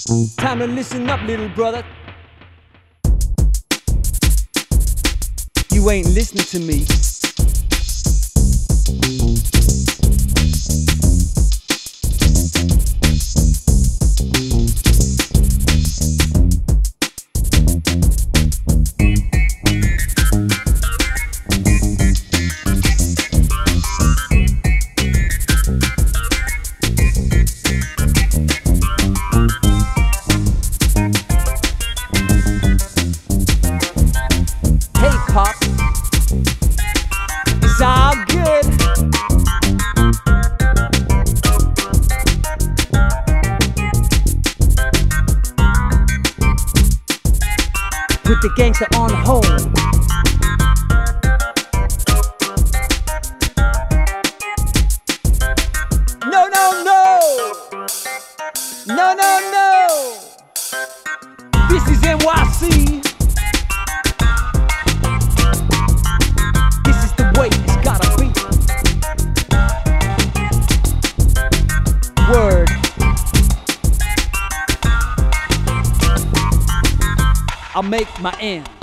Time to listen up, little brother. You ain't listening to me. Pop, it's all good. Put the gangster on hold. No, no, no. No, no, no. This is NYC. Word. I'll make my end.